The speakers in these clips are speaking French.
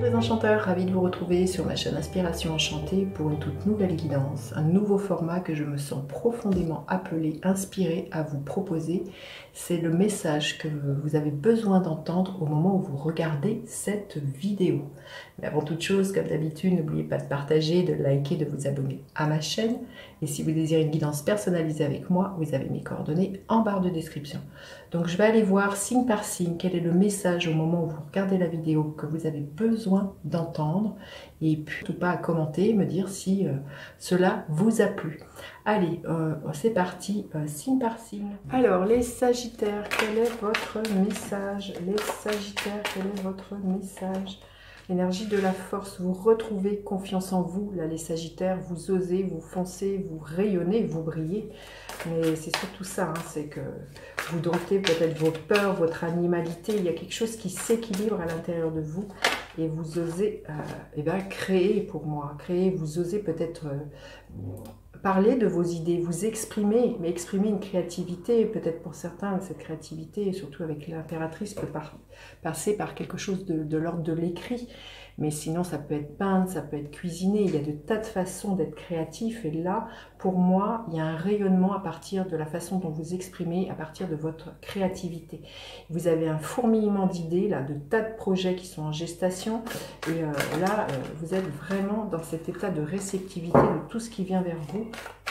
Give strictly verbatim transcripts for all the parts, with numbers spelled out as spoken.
Les enchanteurs, ravi de vous retrouver sur ma chaîne Inspiration Enchantée pour une toute nouvelle guidance, un nouveau format que je me sens profondément appelée, inspirée à vous proposer. C'est le message que vous avez besoin d'entendre au moment où vous regardez cette vidéo. Mais avant toute chose, comme d'habitude, n'oubliez pas de partager, de liker, de vous abonner à ma chaîne. Et si vous désirez une guidance personnalisée avec moi, vous avez mes coordonnées en barre de description. Donc je vais aller voir signe par signe quel est le message au moment où vous regardez la vidéo que vous avez besoin d'entendre. Et puis, surtout pas à commenter, me dire si euh, cela vous a plu. Allez, euh, c'est parti, euh, signe par signe. Alors, les Sagittaires, quel est votre message? Les Sagittaires, quel est votre message? L'énergie de la force, vous retrouvez confiance en vous. Là, les Sagittaires, vous osez, vous foncez, vous rayonnez, vous brillez. Mais c'est surtout ça, hein, c'est que vous domptez peut-être vos peurs, votre animalité. Il y a quelque chose qui s'équilibre à l'intérieur de vous. Et vous osez euh, eh bien, créer pour moi. Créer, vous osez peut-être euh, parler de vos idées, vous exprimer, mais exprimer une créativité. Peut-être pour certains, cette créativité, surtout avec l'impératrice, peut par, passer par quelque chose de, de l'ordre de l'écrit. Mais sinon, ça peut être peindre, ça peut être cuisiner. Il y a de tas de façons d'être créatif. Et là, pour moi, il y a un rayonnement à partir de la façon dont vous exprimez, à partir de votre créativité. Vous avez un fourmillement d'idées, là, de tas de projets qui sont en gestation. Et euh, là, euh, vous êtes vraiment dans cet état de réceptivité de tout ce qui vient vers vous.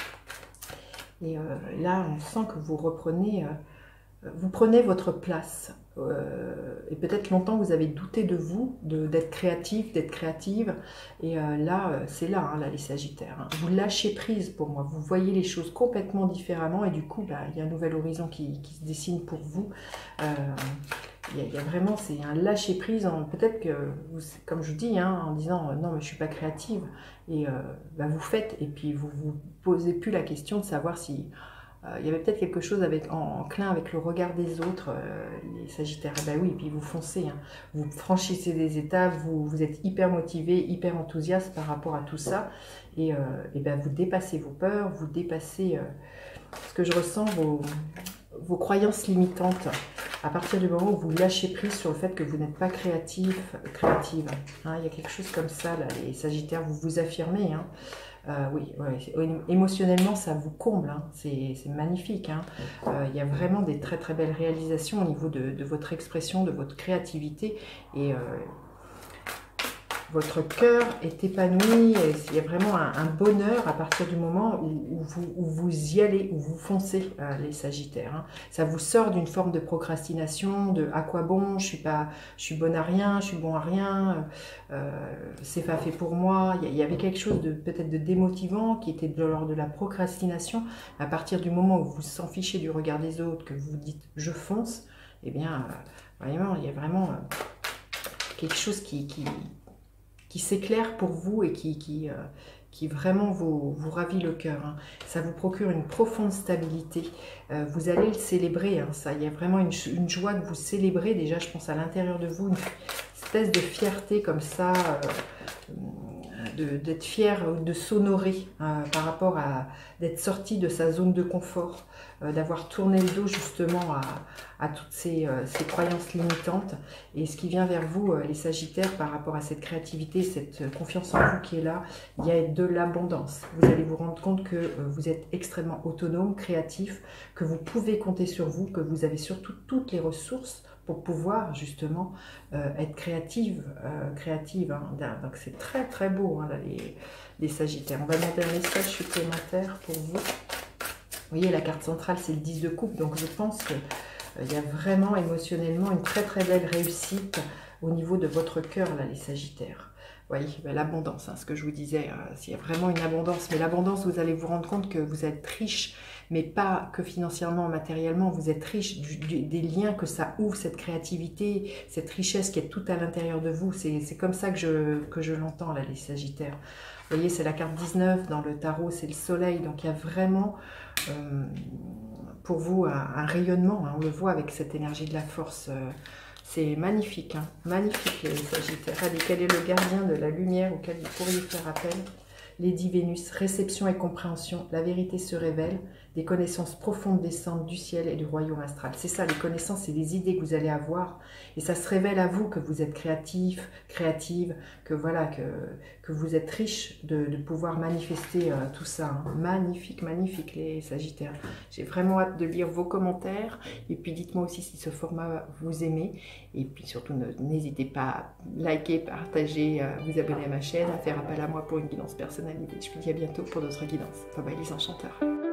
Et euh, là, on sent que vous reprenez... Euh, Vous prenez votre place euh, et peut-être longtemps vous avez douté de vous, d'être créatif, d'être créative. Et euh, là, euh, c'est là, hein, là, les Sagittaires. Hein. Vous lâchez prise pour moi, vous voyez les choses complètement différemment et du coup, bah, il y a un nouvel horizon qui, qui se dessine pour vous. Euh, il, y a, il y a vraiment, c'est un lâcher prise. Peut-être que, vous, comme je vous dis, hein, en disant non, mais je ne suis pas créative, et euh, bah, vous faites et puis vous ne vous posez plus la question de savoir si... Euh, il y avait peut-être quelque chose avec, en, en clin avec le regard des autres, euh, les Sagittaires. Ben oui, et puis vous foncez, hein. Vous franchissez des étapes, vous, vous êtes hyper motivé, hyper enthousiaste par rapport à tout ça. Et, euh, et ben vous dépassez vos peurs, vous dépassez euh, ce que je ressens, vos, vos croyances limitantes. À partir du moment où vous lâchez prise sur le fait que vous n'êtes pas créatif, créative. Hein, il y a quelque chose comme ça, là, les Sagittaires, vous vous affirmez, hein. Euh, oui, ouais, émotionnellement ça vous comble, hein. C'est magnifique, hein. Euh, il y a vraiment des très très belles réalisations au niveau de, de votre expression, de votre créativité et euh, votre cœur est épanoui, et il y a vraiment un, un bonheur à partir du moment où, où, vous, où vous y allez, où vous foncez, euh, les Sagittaires. Hein. Ça vous sort d'une forme de procrastination, de à quoi bon, je suis pas, je suis bonne à rien, je suis bon à rien, euh, c'est pas fait pour moi. Il y, il y avait quelque chose de peut-être de démotivant qui était de l'ordre de la procrastination. À partir du moment où vous s'en fichez du regard des autres, que vous dites je fonce, eh bien, euh, vraiment, il y a vraiment euh, quelque chose qui... qui qui s'éclaire pour vous et qui, qui, euh, qui vraiment vous, vous ravit le cœur. Hein. Ça vous procure une profonde stabilité. Euh, vous allez le célébrer, hein, ça. Il y a vraiment une, une joie que vous célébrez déjà, je pense, à l'intérieur de vous, une espèce de fierté comme ça, euh, d'être fier, de s'honorer euh, par rapport à d'être sorti de sa zone de confort, euh, d'avoir tourné le dos justement à, à toutes ces, euh, ces croyances limitantes. Et ce qui vient vers vous, euh, les Sagittaires, par rapport à cette créativité, cette confiance en vous qui est là, il y a de l'abondance. Vous allez vous rendre compte que euh, vous êtes extrêmement autonome, créatif, que vous pouvez compter sur vous, que vous avez surtout toutes les ressources pour pouvoir justement euh, être créative, euh, créative. Hein. Donc c'est très très beau, hein, là, les, les Sagittaires. On va demander un message supplémentaire pour vous. Vous voyez, la carte centrale, c'est le dix de coupe, donc je pense qu'il euh, y a vraiment émotionnellement une très très belle réussite au niveau de votre cœur, là, les Sagittaires. Vous voyez, ben, l'abondance, hein, ce que je vous disais, euh, il y a vraiment une abondance, mais l'abondance, vous allez vous rendre compte que vous êtes riche, mais pas que financièrement, matériellement, vous êtes riche du, du, des liens que ça ouvre, cette créativité, cette richesse qui est tout à l'intérieur de vous. C'est comme ça que je, que je l'entends, là, les Sagittaires. Vous voyez, c'est la carte dix-neuf, dans le tarot, c'est le soleil, donc il y a vraiment, euh, pour vous, un, un rayonnement, hein, on le voit avec cette énergie de la force. Euh, c'est magnifique, hein, magnifique, les Sagittaires. Allez, quel est le gardien de la lumière auquel vous pourriez faire appel? Lady Vénus, réception et compréhension, la vérité se révèle, des connaissances profondes descendent du ciel et du royaume astral. C'est ça, les connaissances, c'est des idées que vous allez avoir, et ça se révèle à vous que vous êtes créatif, créative, que voilà, que, que vous êtes riche de, de pouvoir manifester euh, tout ça. Hein. Magnifique, magnifique les Sagittaires. J'ai vraiment hâte de lire vos commentaires, et puis dites-moi aussi si ce format vous aimez, et puis surtout n'hésitez pas à liker, partager, à vous abonner à ma chaîne, à faire appel à moi pour une guidance personnalisée. Je vous dis à bientôt pour d'autres guidances. Bye bye les enchanteurs.